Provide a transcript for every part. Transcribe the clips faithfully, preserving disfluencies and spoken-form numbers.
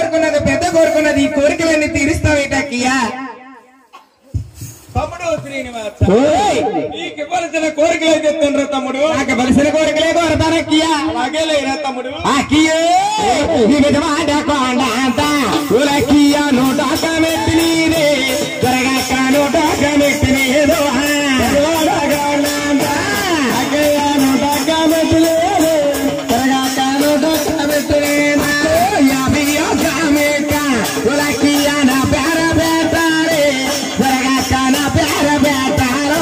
కోరుకున్నది పెద్ద కోరుకున్నది ఈ కోరికలన్నీ తీరుస్తావేటయ్యా తమ్ముడు శ్రీనివాస నీకు ఇవ్వాల్సిన కోరికలు అయితే చెప్తుండ్రా తమ్ముడు నాకు ఇవ్వాల్సిన కోరికలే కోరతానయ్యా అలాగే లేరా తమ్ముడు అక్కియే నీ విధమాట కొండంత ఉలకియా నోటాక మెట్టి నీరే త్వరగాక నోటాక మెట్టి నీదో అక్కయ్యా నోటాక మెట్టి లేరు త్వరగాక నోటాక మెట్టి యాభై మేక ఉలకియా నా పేర పెట్టారే త్వరగాక నా పేర పెట్టారు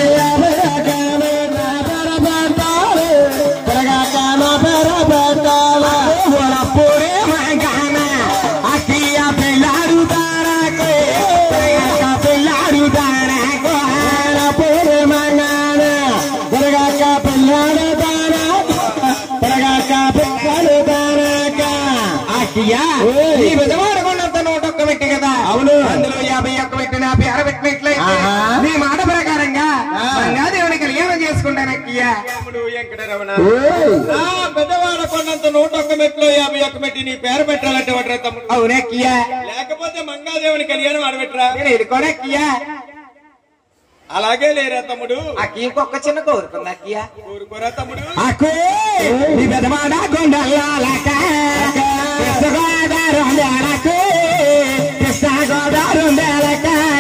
ఈ విధమైన కొండంత నూట ఒక్క పెట్టి కదా అవును అందులో యాభై ఒక్క పెట్టి నా పేర పెట్టినట్లయితే నీ మాట ప్రకారంగా మంగాదేవుని కళ్యాణం చేసుకుంటానయ్యా తమ్ముడు వెంకటరమణ నా పెద్దవాడ కొండంత నూట ఒక్క మెట్లో యాభై ఒక్క మెట్టి నీ పేరు పెట్టాలంటే వాడరా తమ్ముడు అవునయ్యా లేకపోతే మంగాదేవుని కళ్యాణం ఆడబెట్టరా నేను ఎదుకోనయ్యా అలాగే లేరా తమ్ముడు అక్కి ఇంకొక చిన్న కోరుకుంది అక్కయ్య కోరుకోరా తమ్ముడు అక్కు నీ పెద్దవాడ కొండల్లాక కృష్ణ గోదావరి కృష్ణ గోదావరి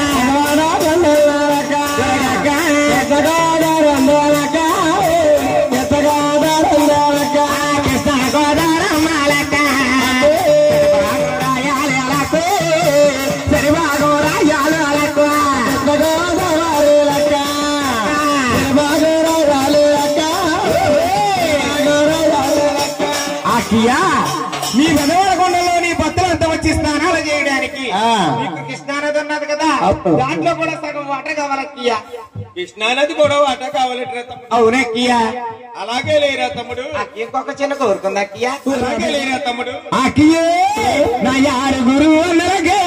నీ వెనవల కొండలో నీ భక్తులంతా వచ్చి స్నానాలు చేయడానికి నీకు కృష్ణానది ఉన్నది కదా దాంట్లో కూడా సగం వాటర్ కావాలక్కయ్యా కృష్ణానది కూడా వాట కావాలంటే తమ్ముడు అవునక్కయ్యా అలాగే లేరా తమ్ముడు ఇంకొక చిన్న కోరుకుంది అక్కయ్య అలాగే లేరా తమ్ముడు అక్కయ్యే నా యారు గురువు అన్నరగే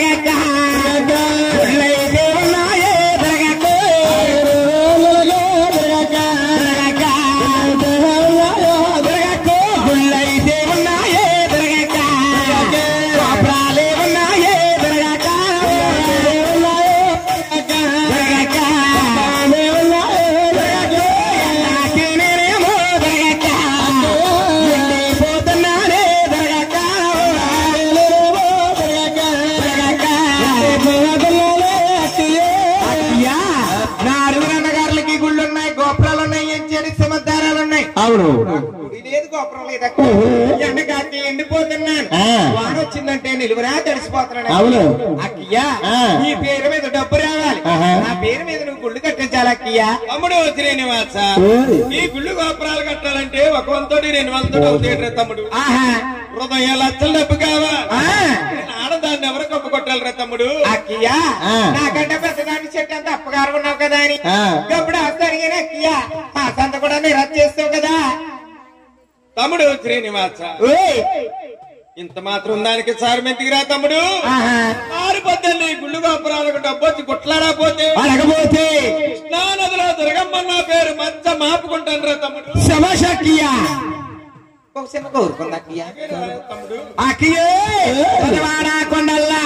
అవును లేదు గోపురం లేదా ఎండ కాకి ఎండిపోతున్నాను వాన వచ్చిందంటే నిలువరా తడిసిపోతున్నాను అవును అక్కయ్యా నీ పేరు మీద డబ్బు రావాలి నా పేరు మీద నువ్వు గుళ్ళు కట్టించాలి అక్కయ్యా తమ్ముడు శ్రీనివాస ఈ గుళ్ళు గోపురాలు కట్టాలంటే ఒక వంతో రెండు వందతో అవుతాయి తమ్ముడు హృదయ లక్షల డబ్బు కావాలి ఆడదాన్ని ఎవరు కప్పు కొట్టాలరా తమ్ముడు అక్కయ్యా నాకంటే పెద్దదాన్ని చెట్టు అంత అప్పగారు ఉన్నావు కదా అని ఎప్పుడు అడిగిన అక్కయ్యా ఆ సంత కూడా నేను రద్దు చేస్తావు కదా తమ్ముడు శ్రీనివాస ఇంత మాత్రం దానికి సార్ మెంతికిరా తమ్ముడు ఆరు పద్దెల్ని గుళ్ళు గోపురాలకు డబ్బు వచ్చి గుట్లాడపోతే అడగబోతే కృష్ణానదిలో దుర్గమ్మన్న పేరు మచ్చ మాపుకుంటాను రా తమ్ముడు శభాషక్కయ్యా కోరుకుంది అక్కయ్య తమ్ముడు అక్కయ్యే పదవాడ కొండల్లా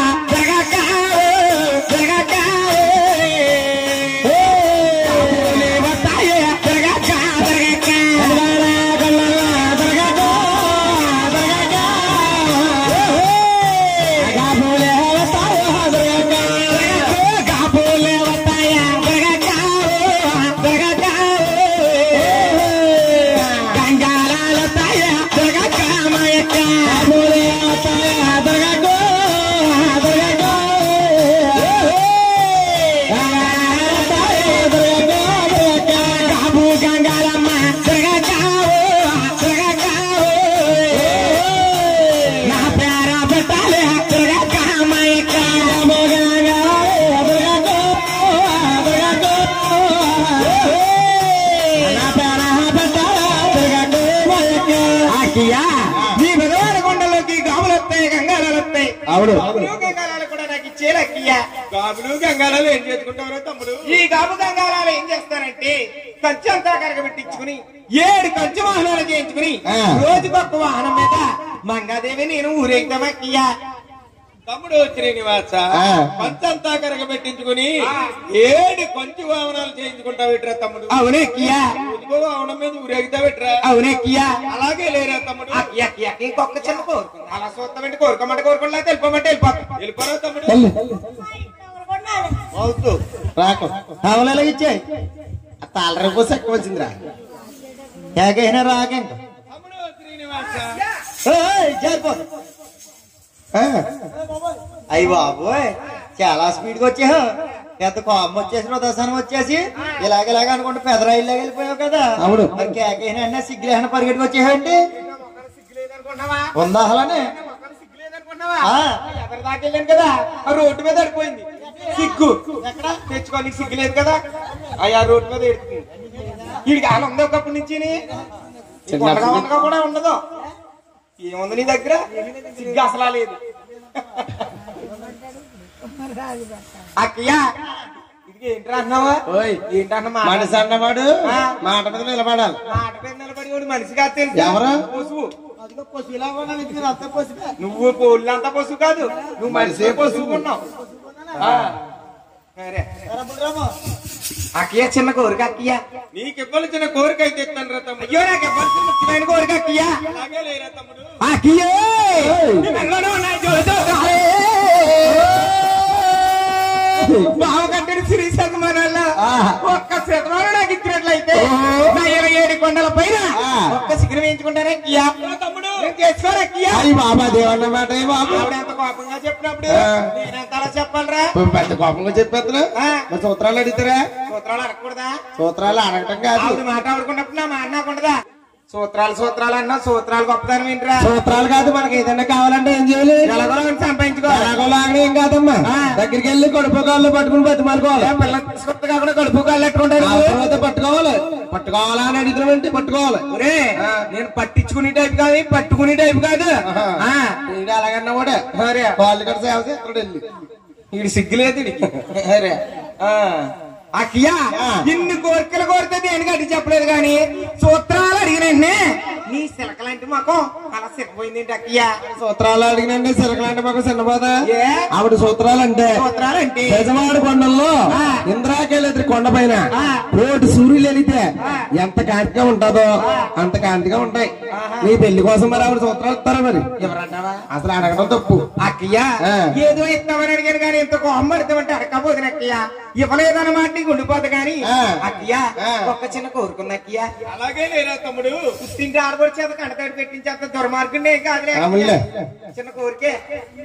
నీ భగవాన్ కొండలోకి గాములు వస్తాయి గంగారాలు వస్తాయి అవును గంగారాలు కూడా నాకు ఇచ్చేలక్కయ్యా గాబులు గంగారాలు ఏం చేసుకుంటారో తమ్ముడు ఈ గాబు గంగారాలు ఏం చేస్తారంటే కంచె అంతా కరగబెట్టించుకుని ఏడు కంచె వాహనాలు చేయించుకుంటారు చేయించుకుని రోజుకొక్క వాహనం మీద మంగాదేవి నేను ఊరేగుతామయ్యా. తమ్ముడు శ్రీనివాస పంచంతా కరగబెట్టించుకుని ఏడు కొంచెం వాహనాలు చేయించుకుంటావు ఇట్రా తమ్ముడు. అవునెక్కియా. వాహనం మీద ఊరేగుతావిట్రా. అవునెక్కియా. అలాగే లేరా తమ్ముడు. ఇంకొక చిన్న కోరుకుంది అలా చూస్తామంటే కోరుకోమంటే కోరుకోలే తెలిపోమంటే వెళ్ళిపోతాం. వెళ్ళిపోరా తమ్ముడు. రాకు అవలేలాగ ఇచ్చాయి తాళరేపు ఎక్కువ వచ్చిందిరా ఏకైనా రాక తమ్ముడు శ్రీనివాస అయ్యి బాబోయ్ చాలా స్పీడ్ గా వచ్చా. పెద్ద కోపం వచ్చేసి దశానం వచ్చేసి ఇలాగ ఇలాగ అనుకుంటే పెదరాయిలాగా వెళ్ళిపోయావు కదా. అవును మరి కేకైనా అన్న సిగ్గులేన పరిగెట్టుకు వచ్చేయండి ఉందా అలానే ఎవరి దాకా వెళ్ళాను కదా ఆ రోడ్డు మీద పడిపోయింది సిగ్గు. ఎక్కడ తెచ్చుకోనికి సిగ్గు లేదు కదా అయ్యా రోడ్డు మీద ఎడుతుంది. వీడికి ఆన ఉంది ఒకప్పటి నుంచి ఉండగా కూడా ఉండదు. ఏముంది నీ దగ్గర సిగ్గు అసలా లేదు. అక్కయ్యా ఇది ఏంటి అన్నావా? ఏంటన్నా మనిషి అన్నవాడు మాట మీద నిలబడాలి. మాట మీద నిలబడి వాడు మనిషి కాదు తెలుసు. ఎవరు పశువు. నువ్వు పోళ్ళంతా పశువు కాదు, నువ్వు మనిషి పశువు ఉన్నావు. అక్కయ్య చిన్న కోరిక అక్కయ్య. నీకు ఇవ్వాల్సిన కోరిక అయితే ఇస్తాను రా తమ్ముడు. అయ్యో నాకు ఇవ్వాల్సిన ముఖ్యమైన కోరిక అక్కయ్య. అలాగే లేరా తమ్ముడు. అక్కయ్యే బావ కట్టిన శ్రీ శతమానాల ఒక్క శతమానం నాకు ఇచ్చినట్లయితే నా ఇరవై ఏడు కొండల పైన ఒక్క శిఖరం వేయించుకుంటానే అక్కయ్య. తమ్ముడు చేసుకోరా అక్కయ్య. బాబా దేవన్న మాట బాబు ఆవిడ ఎంత కోపంగా చెప్పినప్పుడు నేనెంత అలా చెప్పాలరా? పెద్ద కోపంగా చెప్పేస్తున్నా. సూత్రాలు అడుగుతారా? సూత్రాలు అడగకూడదా? సూత్రాలు అడగటం కాదు. ఆవిడ మాట ఆడుకున్నప్పుడు నా మాట నాకుండదా? సూత్రాలు సూత్రాలు అన్నా సూత్రాలు గొప్పదనం ఏంట్రా? సూత్రాలు కాదు మనకి ఏదైనా కావాలంటే ఏం చేయాలి? ఎలాగోలా సంపాదించుకోవాలి. ఎలాగోలాగా ఏం కాదమ్మా దగ్గరికి వెళ్ళి కడుపు కాళ్ళు పట్టుకుని బతిమాలుకోవాలి. పిల్లలు కాకుండా కడుపు కాళ్ళు ఎట్టుకుంటారు పట్టుకోవాలి. పట్టుకోవాలా అని అడిగితే పట్టుకోవాలి. ఒరే నేను పట్టించుకునే టైప్ కాదు పట్టుకునే టైప్ కాదు. అలాగన్నా కూడా వాళ్ళు కూడా సేవ చేస్తాడు వెళ్ళి. వీడి సిగ్గులేదు వీడికి. అక్కయ్యా ఇన్ని కోరికలు కోరితే దేనికి అడిగి చెప్పలేదు కానీ సూత్రాలు అడిగినండి నీ సిలకలాంటి మాకు అలా సిరకపోయింది ఏంటి అక్కయ్యా? సూత్రాలు అడిగినండి సిలకలాంటి మాకు చిన్నపోదా ఏ ఆవిడ సూత్రాలు అంటే సూత్రాలంటే యజమాడు కొండల్లో ఇంద్రాకెళ్ళి కొండ పైన కోటి సూర్యులు వెళితే ఎంత కాంతిగా ఉంటుందో అంత కాంతిగా ఉంటాయి. నీ పెళ్లి కోసం మరి ఆవిడ సూత్రాలు ఇస్తారా? మరి ఎవరన్నావా? అసలు అడగడం తప్పు. అక్కయ్యా ఏదో ఇస్తామని అడిగాను కానీ ఇంత కోహం పడతామంటే అడగకపోతుంది అక్కయ్యా. ఇవ్వలేదన్నమాట నీకు ఉండిపోదు కానీ అక్కయ్యా ఒక్క చిన్న కోరుకుంది అక్కయ్యా. అలాగే లేరా తమ్ముడు. పుట్టింటి ఆడబడి చేత కంటతడి పెట్టించేంత దుర్మార్గుండే కాదులే. చిన్న కోరికే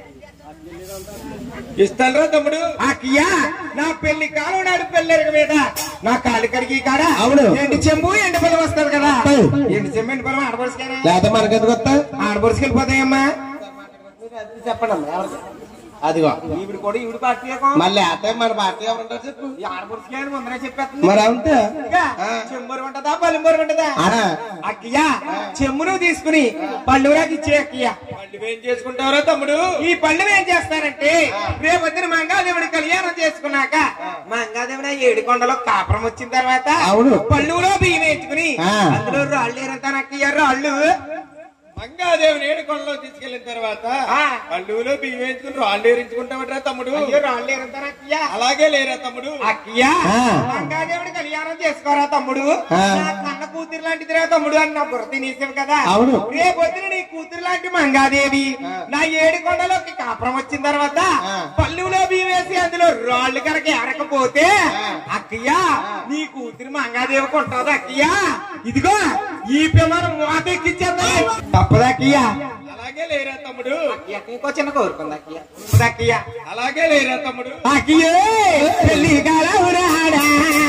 ఇస్తాను రా తమ్ముడు. అక్కయ్యా నా పెళ్లి కాలం నాడు పెళ్ళెరగ మీద నా కాలు కడిగి కాడ అవును ఎండి చెంబు ఎండి పొలం వస్తుంది కదా. ఎండి చెంబు ఎండి పొలం ఆడబడుచుకేనా లేదా మనకెందుకు వస్తా? ఆడబడుచుకి వెళ్ళిపోతాయమ్మా. చెప్పండి అమ్మా. అదిగో ఈవిడ కూడా ఈవిడ పార్టీ మళ్ళీ అయితే మన పార్టీ ఎవరుంటారు చెప్పు. ఆడబడుచుకే ముందరే చెప్పేస్తుంది. మరి అంతే చెంబురు ఉంటదా పల్లెంబూరు ఉంటదా? అక్కయ్యా చెమ్మును తీసుకుని పళ్ళురాకి ఇచ్చే అక్కయ్య. పళ్ళు ఏం చేసుకుంటావురా తమ్ముడు? ఈ పళ్ళు ఏం చేస్తానంటే రేపొద్దున మంగాదేవుడి కళ్యాణం చేసుకున్నాక మంగాదేవుడు ఏడు కొండలో కాపురం వచ్చిన తర్వాత అవును పళ్ళులో బియ్యం వేసుకుని అందులో రాళ్ళు ఏరంతాను అక్కయ్య. రాళ్ళు మంగాదేవిని ఏడుకొండలో తీసుకెళ్లిన తర్వాత పళ్ళులో బియ్యం వేసుకుని రాళ్ళు ఏరించుకుంటామట్రా తమ్ముడు. రాళ్ళు ఏరంతాను అక్కయ్య. అలాగే లేరా తమ్ముడు. అక్కయ్య మంగాదేవుడి కళ్యాణం చేసుకోరా తమ్ముడు. నా కన్న కూతురు లాంటిదిరా తమ్ముడు అని నా బుర్ర తినేసావు కదా. రేపొద్దున నీ కూతురు లాంటి మంగాదేవి నా ఏడు కొండలోకి కాపురం వచ్చిన తర్వాత పళ్ళులో బియ్యం వేసి అందులో రాళ్ళు కనుక ఎరకపోతే అక్కయ్య నీ కూతురు మంగాదేవికి ఉంటది అక్కయ్య. ఇదిగో ఈ పిల్లలు మోత ఎక్కించేద్దా తప్పదక్కయ్య. అలాగే లేరా తమ్ముడు. ఇంకో చిన్న కోరుకుంది అక్కయ్య. అక్కయ్య అలాగే లేరా తమ్ముడు. అక్కయ్యే పెళ్లి కాలవురాడా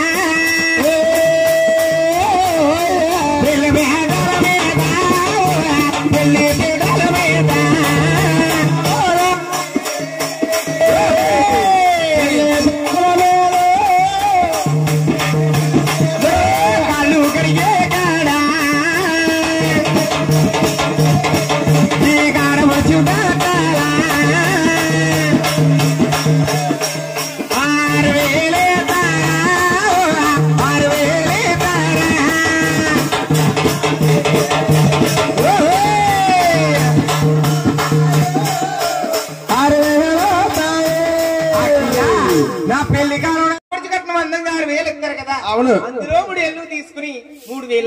పెళ్లి మేడల మీద పెళ్లి పీటల మీద కాళ్ళు కడిగే కాడా ఈ కాడ వచ్చుదా ఆరు వేలే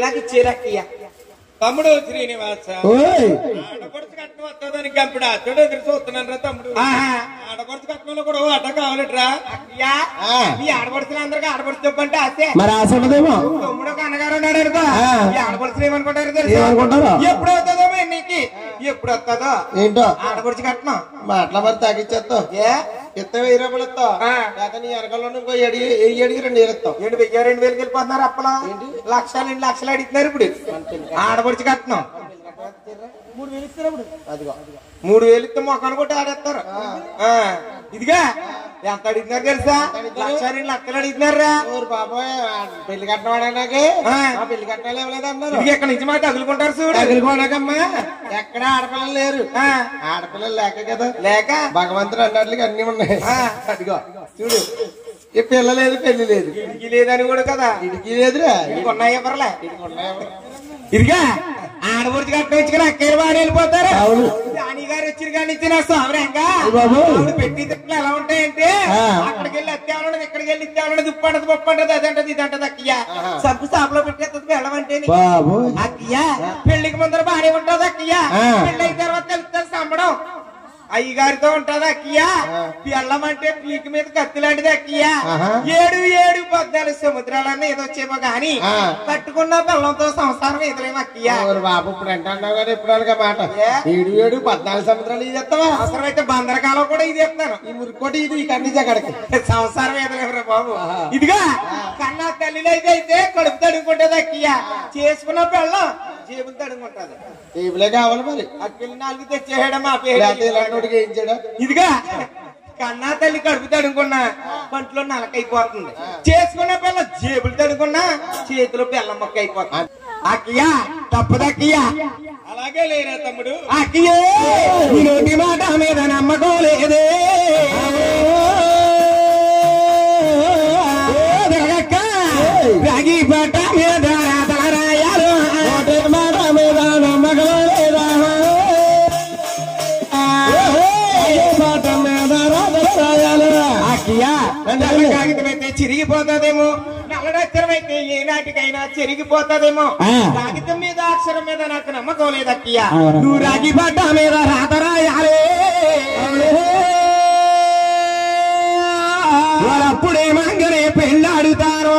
పిల్లకి ఇచ్చేరక్కయ్య. తమ్ముడు శ్రీనివాస ఆడపడుచు కట్నం వస్తుందని గంపిడ అతడు ఎదురు చూస్తున్నాను రా తమ్ముడు. ఆడపడుచు కట్నంలో కూడా అట కావాలట్రా. అయ్యా మీ ఆడపడుచులు అందరికీ ఆడపడుచు చెప్పంటే అసే మరి ఆశదేమో తమ్ముడు అన్నగారు అన్నాడు అనుకో. ఈ ఆడపడుచులు ఏమనుకుంటారు తెలుసు? ఎప్పుడు వస్తుందో నీకు ఎప్పుడు వస్తుందో ఏంటో ఆడపడుచు కట్నం మాటల మరి తగ్గించేస్తావు. ఏ ఇత్త వెయ్యి రూపాయలు ఇస్తావు. లేక నీ వెనకల్లో ఇంకో ఎడి వెయ్యి అడిగి రెండు వేలు ఇస్తావు. ఏంటి వెయ్యి రెండు వేలకి వెళ్ళిపోతున్నారు అప్పలా లక్షలు రెండు లక్షలు అడుగుతున్నారు ఇప్పుడు ఆడపడుచు కట్నం. మూడు వేలు ఇస్తారు. అదిగో మూడు వేలు ఇస్తే మొక్కను కొట్టి ఆడేస్తారు. ఇదిగా ఎంత అడుగుతున్నారు తెలుసా? లక్ష రెండు లక్షలు అడుగుతున్నారా బాబాయ్. పెళ్లి కట్టవాడనాకే పెళ్లి కట్టాలి ఇవ్వలేదన్నారు. ఇది ఎక్కడి నుంచి మాకు తగులుకుంటారు చూడు. తగులుకోనకమ్మా ఎక్కడ ఆడపిల్లలు లేరు. ఆడపిల్లలు లేక కదా లేక భగవంతుడు అన్నట్లుగా అన్ని ఉన్నాయి. అదిగో చూడు ఈ పిల్ల లేదు పెళ్లి లేదు. ఇడికి లేదని కూడా కదా. ఇడికి లేదురా. ఇడికి ఉన్నాయి ఎవరలే. ఇదిగా ఆడపడుచు కట్నం ఇచ్చుకుని అక్కయ్య వాడు వెళ్ళిపోతారు. దాని గారు వచ్చిన కానీ ఇచ్చిన సోమరంగా పెట్టి తిప్పలు ఎలా ఉంటాయంటే అక్కడికి వెళ్ళి అత్తేవాళ్ళది ఇక్కడికి వెళ్ళి ఇచ్చేవాళ్ళది ఉప్పు అంటది పప్పు అంటది అదంటది ఇదంటది. అక్కయ్య సబ్బు సాపులో పెట్టేస్తుంది వెళ్ళమంటే అక్కయ్య పెళ్లికి ముందర బాగానే ఉంటది. అక్కయ్య పెళ్లి అయిన తర్వాత వెళ్తారు సంబడం అయ్యగారితో ఉంటది. అక్కయ్య వెళ్ళమంటే పీక మీద కత్తి లాంటిది. అక్కయ్య ఏడు ఏడు పద్నాలుగు సముద్రాలన్నీ ఏదొచ్చేమో గాని కట్టుకున్న పిల్లలతో సంసారం ఎదురేమో. అక్కయ్య బాబు ఇప్పుడు అంటున్నావు కానీ ఇప్పుడు మాట ఏడు ఏడు పద్నాలుగు సంవత్సరాలు ఇది ఎత్తావా? అవసరం అయితే బందరకాలం కూడా ఇది ఎత్తాను. ఈ మురికోటి ఇది ఈ కన్నీ అక్కడికి సంసారం ఎదురేమరా బాబు. ఇదిగా కన్నా తల్లిలో అయితే అయితే కడుపు తడుకుంటది. అక్కయ్య చేసుకున్న పిల్లం జేబులు తడుకుంటది. టేబులే కావాలి మరి. అక్కడి నాలుగు తెచ్చేయడం మా పేరు. ఇదిగా కన్నా తల్లి కడుపు తడుకున్నా పంటలో నలకైపోతుంది. చేసుకున్న పిల్ల జేబులు తడుకున్నా చేతిలో బెల్లం మొక్క అయిపోతుంది. అక్కయ్య తప్పదు. అక్కయ్య అలాగే లేరా తమ్ముడు. అక్కయ్యే నీ నోటి మాట మీద నమ్మకం లేదే. రాగి పట్ట మీద రాయాలు మాట మీద నమ్మకం లేదా. కాగితమైతే చిరిగిపోతుందేమో, నల్లడచ్చరమైతే ఏ నాటికైనా చిరిగిపోతుందేమో. కాగితం మీద అక్షరం మీద నాకు నమ్మకం లేదు. అక్కయ్య నువ్వు రాగి పట్ట మీద రాత రాయాలే. వాళ్ళప్పుడే మంగరే పెళ్ళాడుతారు.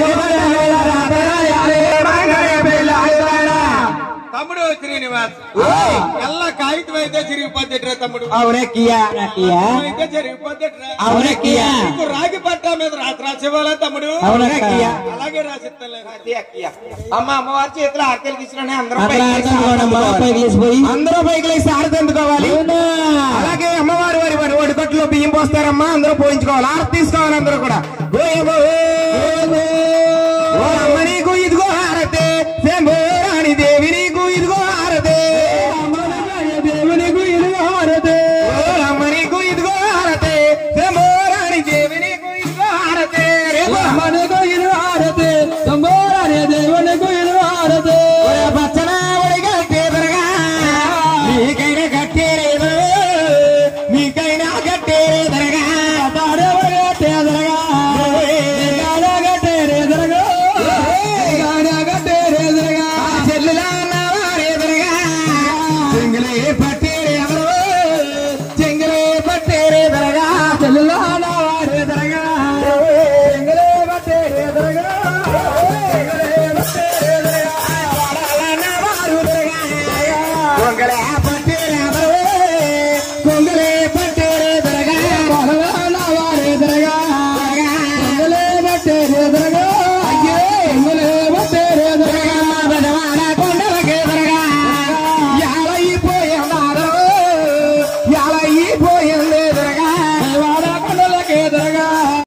తమ్ముడు శ్రీనివాస్ ఎల్ల కాగితం అయితే చిరిగిపోద్దిట్రా తమ్ముడు. అవునక్కయ్యా అయితే చిరిగిపోద్దిట్రా. అవునక్కయ్యా నీకు రాగి పట్ట మీద రాత్రి రాసేవాళ్ళ తమ్ముడు. అవునక్కయ్యా అలాగే రాసిస్తాను. అమ్మ అమ్మవారి చేతిలో ఆర్తలు ఇచ్చినా అందరూ అందరూ పైకి లేసి ఆరతి ఎందుకోవాలి. అలాగే అమ్మవారి వారి వారి ఒడికట్లో బియ్యం పోస్తారమ్మా అందరూ పోయించుకోవాలి. ఆరతి తీసుకోవాలి అందరూ కూడా.